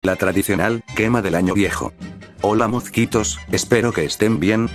la tradicional quema del año viejo. Hola mosquitos, espero que estén bien.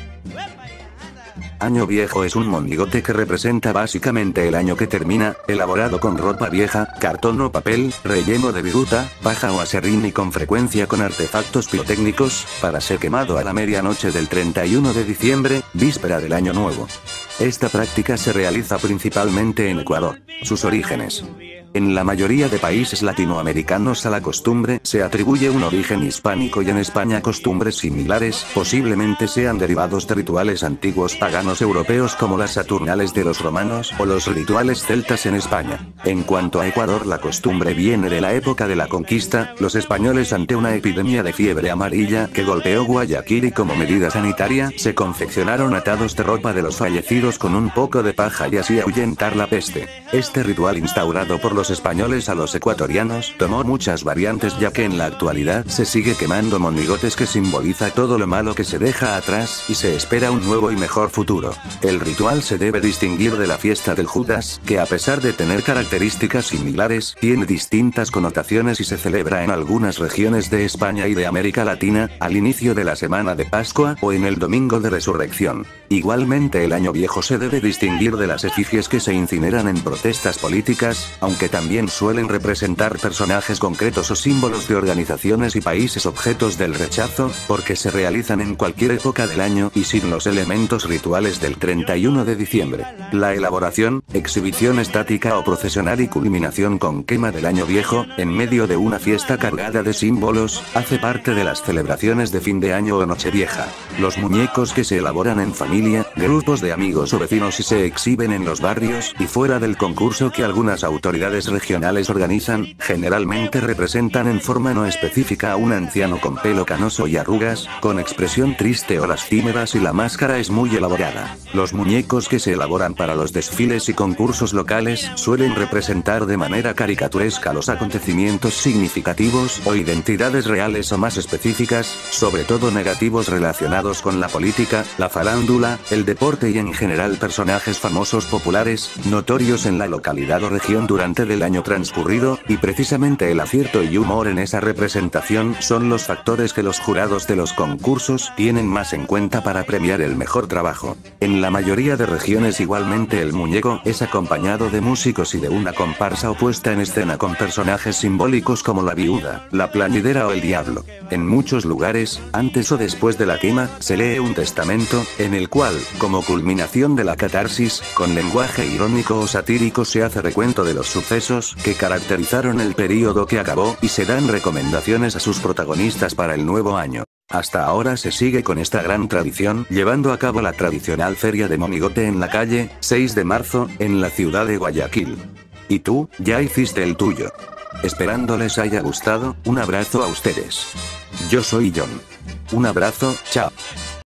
Año viejo es un monigote que representa básicamente el año que termina, elaborado con ropa vieja, cartón o papel, relleno de viruta, paja o aserrín y con frecuencia con artefactos pirotécnicos, para ser quemado a la medianoche del 31 de diciembre, víspera del año nuevo. Esta práctica se realiza principalmente en Ecuador. Sus orígenes. En la mayoría de países latinoamericanos a la costumbre se atribuye un origen hispánico y en España costumbres similares posiblemente sean derivados de rituales antiguos paganos europeos como las Saturnales de los romanos o los rituales celtas en España. En cuanto a Ecuador, la costumbre viene de la época de la conquista, los españoles ante una epidemia de fiebre amarilla que golpeó Guayaquil y como medida sanitaria se confeccionaron atados de ropa de los fallecidos con un poco de paja y así ahuyentar la peste. Este ritual instaurado por los españoles a los ecuatorianos tomó muchas variantes ya que en la actualidad se sigue quemando monigotes que simboliza todo lo malo que se deja atrás y se espera un nuevo y mejor futuro. El ritual se debe distinguir de la fiesta del Judas, que a pesar de tener características similares, tiene distintas connotaciones y se celebra en algunas regiones de España y de América Latina, al inicio de la semana de Pascua o en el domingo de Resurrección. Igualmente el año viejo se debe distinguir de las efigies que se incineran en protestas políticas, aunque también suelen representar personajes concretos o símbolos de organizaciones y países objetos del rechazo, porque se realizan en cualquier época del año y sin los elementos rituales del 31 de diciembre. La elaboración, exhibición estática o procesional y culminación con quema del año viejo, en medio de una fiesta cargada de símbolos, hace parte de las celebraciones de fin de año o Nochevieja. Los muñecos que se elaboran en familia, grupos de amigos o vecinos y se exhiben en los barrios y fuera del concurso que algunas autoridades regionales organizan, generalmente representan en forma no específica a un anciano con pelo canoso y arrugas, con expresión triste o lastimeras y la máscara es muy elaborada. Los muñecos que se elaboran para los desfiles y concursos locales suelen representar de manera caricaturesca los acontecimientos significativos o identidades reales o más específicas, sobre todo negativos relacionados con la política, la farándula, el deporte y en general personajes famosos populares, notorios en la localidad o región durante el año transcurrido, y precisamente el acierto y humor en esa representación son los factores que los jurados de los concursos tienen más en cuenta para premiar el mejor trabajo. En la mayoría de regiones igualmente el muñeco es acompañado de músicos y de una comparsa o puesta en escena con personajes simbólicos como la viuda, la plañidera o el diablo. En muchos lugares, antes o después de la quema, se lee un testamento, en el cual, como culminación de la catarsis, con lenguaje irónico o satírico se hace recuento de los sucesos que caracterizaron el período que acabó y se dan recomendaciones a sus protagonistas para el nuevo año. Hasta ahora se sigue con esta gran tradición, llevando a cabo la tradicional feria de monigote en la calle 6 de marzo, en la ciudad de Guayaquil. ¿Y tú, ya hiciste el tuyo? Esperando les haya gustado, un abrazo a ustedes. Yo soy John. Un abrazo, chao.